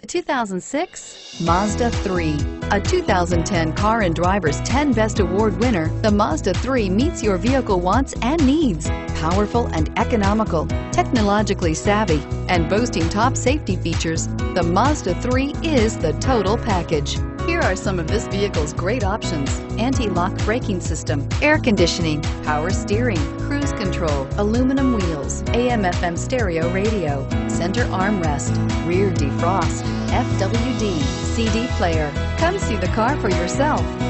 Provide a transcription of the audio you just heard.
2006 Mazda 3. A 2010 Car and Driver's 10 Best Award winner, the Mazda 3 meets your vehicle wants and needs. Powerful and economical, technologically savvy, and boasting top safety features, the Mazda 3 is the total package. Here are some of this vehicle's great options: anti-lock braking system, air conditioning, power steering, cruise control, aluminum wheels, AM/FM stereo radio, center armrest, rear defrost, FWD, CD player. Come see the car for yourself.